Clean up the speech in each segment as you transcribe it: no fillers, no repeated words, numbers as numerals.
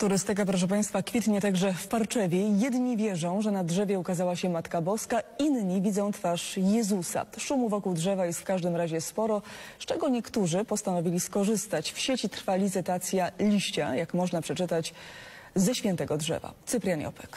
Turystyka, proszę Państwa, kwitnie także w Parczewie. Jedni wierzą, że na drzewie ukazała się Matka Boska, inni widzą twarz Jezusa. Szumu wokół drzewa jest w każdym razie sporo, z czego niektórzy postanowili skorzystać. W sieci trwa licytacja liścia, jak można przeczytać, ze świętego drzewa. Cyprian Jopek.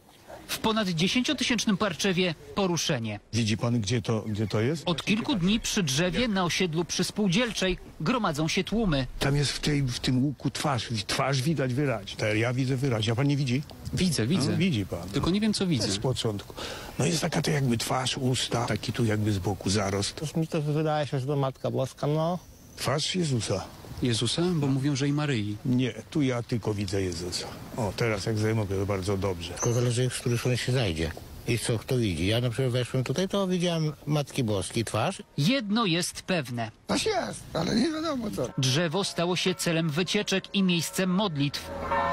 W ponad 10-tysięcznym Parczewie poruszenie. Widzi pan, gdzie to jest? Od kilku dni przy drzewie na osiedlu przy Spółdzielczej gromadzą się tłumy. Tam jest w tym łuku twarz widać wyraźnie. Ja widzę wyraźnie, a pan nie widzi? Widzę. No, widzi pan. Tylko nie wiem, co widzę. Z początku. No jest taka to jakby twarz, usta, taki tu jakby z boku zarost. Toż mi to wydaje się, że to Matka Boska, no. Twarz Jezusa. Jezusa? Bo mówią, że i Maryi. Nie, tu ja tylko widzę Jezusa. O, teraz jak zajmę, to bardzo dobrze. Tylko zależy, w której stronie się znajdzie i co kto widzi. Ja na przykład weszłem tutaj, to widziałem Matki Boskiej twarz. Jedno jest pewne. Coś jest, ale nie wiadomo co. Drzewo stało się celem wycieczek i miejscem modlitw.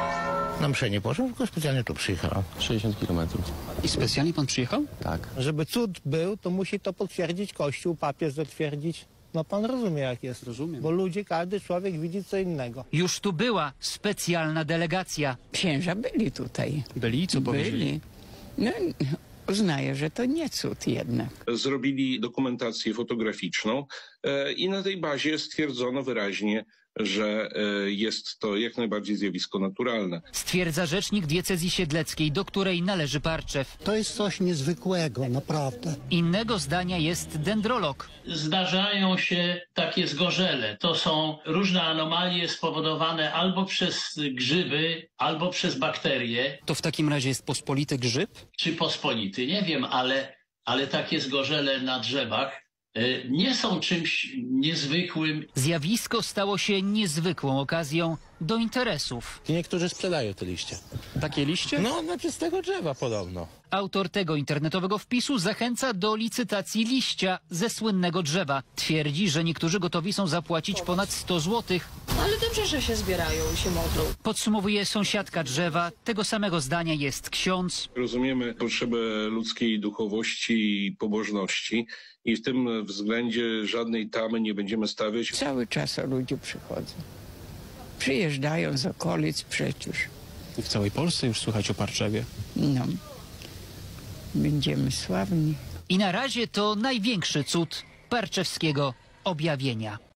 Na mszę nie poszedłem, tylko specjalnie tu przyjechałem. 60 kilometrów. I specjalnie pan przyjechał? Tak. Żeby cud był, to musi to potwierdzić Kościół, papież zatwierdzić. No pan rozumie, jak jest. Rozumiem. Bo ludzie, każdy człowiek widzi co innego. Już tu była specjalna delegacja. Księża byli tutaj. Byli? Co powiedzieli? No, uznaję, że to nie cud jednak. Zrobili dokumentację fotograficzną i na tej bazie stwierdzono wyraźnie, że jest to jak najbardziej zjawisko naturalne. Stwierdza rzecznik diecezji siedleckiej, do której należy Parczew. To jest coś niezwykłego, naprawdę. Innego zdania jest dendrolog. Zdarzają się takie zgorzele. To są różne anomalie spowodowane albo przez grzyby, albo przez bakterie. To w takim razie jest pospolity grzyb? Czy pospolity, nie wiem, ale takie zgorzele na drzewach nie są czymś niezwykłym. Zjawisko stało się niezwykłą okazją do interesów. Niektórzy sprzedają te liście. Takie liście? No, znaczy z tego drzewa podobno. Autor tego internetowego wpisu zachęca do licytacji liścia ze słynnego drzewa. Twierdzi, że niektórzy gotowi są zapłacić ponad 100 zł. Ale dobrze, że się zbierają i się modlą. Podsumowuje sąsiadka drzewa. Tego samego zdania jest ksiądz. Rozumiemy potrzebę ludzkiej duchowości i pobożności i w tym względzie żadnej tamy nie będziemy stawiać. Cały czas ludzie przychodzą. Przyjeżdżają z okolic przecież. W całej Polsce już słychać o Parczewie. No, będziemy sławni. I na razie to największy cud parczewskiego objawienia.